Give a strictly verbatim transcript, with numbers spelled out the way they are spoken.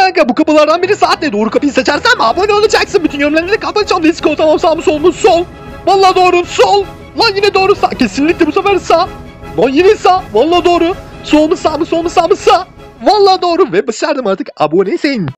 kanka bu kapılardan biri saatle doğru kapıyı seçersen abone olacaksın. Bütün yorumlarını da kapatacağım. Disco tamam sağ mı sol mu sol. Vallahi doğru sol. Lan yine doğru sağ. Kesinlikle bu sefer sağ. Lan yine sağ. Vallahi doğru. Sol mu sağ mı sol mu sağ mı sağ. Vallahi doğru ve başardım artık abonesin.